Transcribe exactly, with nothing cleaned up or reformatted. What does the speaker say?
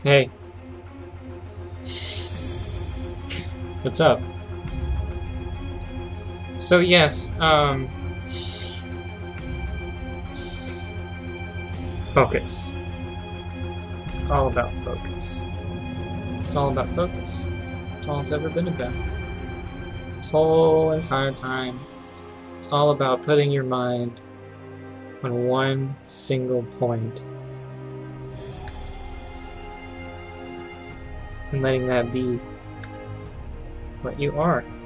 Hey. What's up? So yes, um... focus. It's all about focus. It's all about focus. It's all it's ever been about. This whole entire time, it's all about putting your mind on one single point and letting that be what you are.